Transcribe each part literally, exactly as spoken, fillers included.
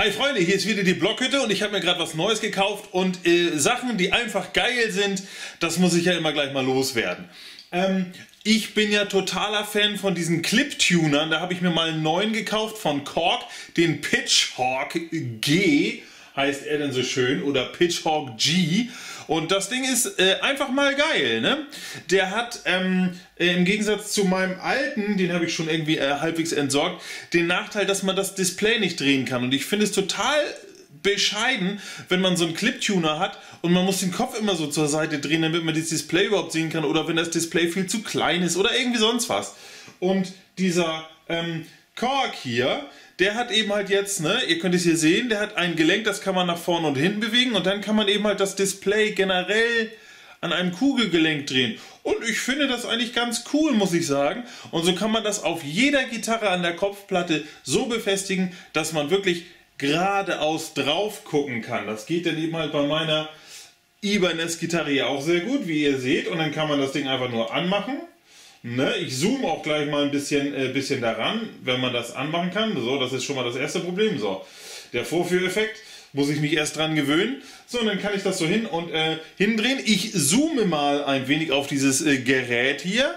Hi Freunde, hier ist wieder die Blockhütte und ich habe mir gerade was Neues gekauft und äh, Sachen, die einfach geil sind, das muss ich ja immer gleich mal loswerden. Ähm, ich bin ja totaler Fan von diesen Clip-Tunern, da habe ich mir mal einen neuen gekauft von Korg, den Pitchhawk G, heißt er denn so schön, oder Pitchhawk G. Und das Ding ist äh, einfach mal geil, ne? Der hat ähm, äh, im Gegensatz zu meinem alten, den habe ich schon irgendwie äh, halbwegs entsorgt, den Nachteil, dass man das Display nicht drehen kann. Und ich finde es total bescheiden, wenn man so einen Clip-Tuner hat und man muss den Kopf immer so zur Seite drehen, damit man das Display überhaupt sehen kann, oder wenn das Display viel zu klein ist oder irgendwie sonst was. Und dieser ähm, Korg hier, der hat eben halt jetzt, ne, ihr könnt es hier sehen, der hat ein Gelenk, das kann man nach vorne und hinten bewegen und dann kann man eben halt das Display generell an einem Kugelgelenk drehen. Und ich finde das eigentlich ganz cool, muss ich sagen. Und so kann man das auf jeder Gitarre an der Kopfplatte so befestigen, dass man wirklich geradeaus drauf gucken kann. Das geht dann eben halt bei meiner Ibanez-Gitarre hier auch sehr gut, wie ihr seht. Und dann kann man das Ding einfach nur anmachen. Ne, ich zoome auch gleich mal ein bisschen, äh, bisschen daran, wenn man das anmachen kann. So, das ist schon mal das erste Problem. So, der Vorführeffekt, muss ich mich erst dran gewöhnen. So, und dann kann ich das so hin und äh, hindrehen. Ich zoome mal ein wenig auf dieses äh, Gerät hier.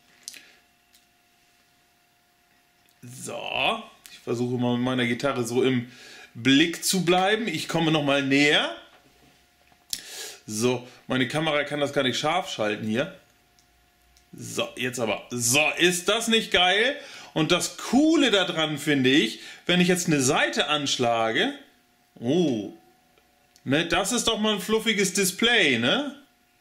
So, ich versuche mal mit meiner Gitarre so im Blick zu bleiben. Ich komme noch mal näher. So, meine Kamera kann das gar nicht scharf schalten hier. So, jetzt aber. So, ist das nicht geil? Und das Coole daran finde ich, wenn ich jetzt eine Seite anschlage, oh, ne, das ist doch mal ein fluffiges Display, ne?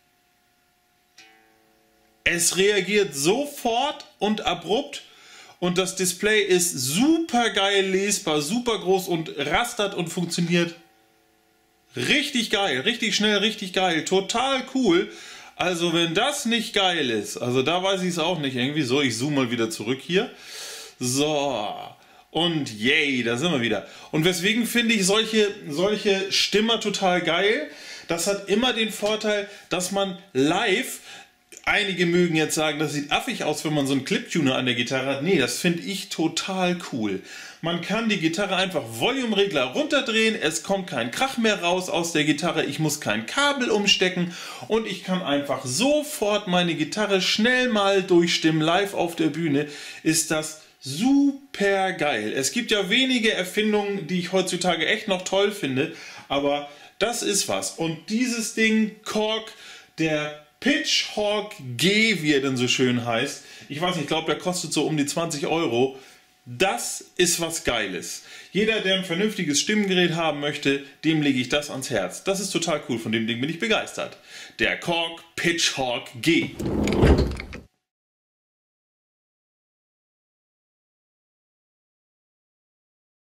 Es reagiert sofort und abrupt und das Display ist super geil lesbar, super groß und rastert und funktioniert richtig geil, richtig schnell, richtig geil, total cool. Also wenn das nicht geil ist, also da weiß ich es auch nicht irgendwie. So, ich zoome mal wieder zurück hier. So, und yay, da sind wir wieder. Und weswegen finde ich solche, solche Stimmer total geil? Das hat immer den Vorteil, dass man live, einige mögen jetzt sagen, das sieht affig aus, wenn man so einen Clip-Tuner an der Gitarre hat. Nee, das finde ich total cool. Man kann die Gitarre einfach Volume-Regler runterdrehen, es kommt kein Krach mehr raus aus der Gitarre, ich muss kein Kabel umstecken und ich kann einfach sofort meine Gitarre schnell mal durchstimmen, live auf der Bühne. Ist das super geil. Es gibt ja wenige Erfindungen, die ich heutzutage echt noch toll finde, aber das ist was. Und dieses Ding, Korg, der Pitchhawk G, wie er denn so schön heißt, ich weiß nicht, ich glaube, der kostet so um die zwanzig Euro. Das ist was Geiles. Jeder, der ein vernünftiges Stimmgerät haben möchte, dem lege ich das ans Herz. Das ist total cool, von dem Ding bin ich begeistert. Der Korg Pitchhawk G.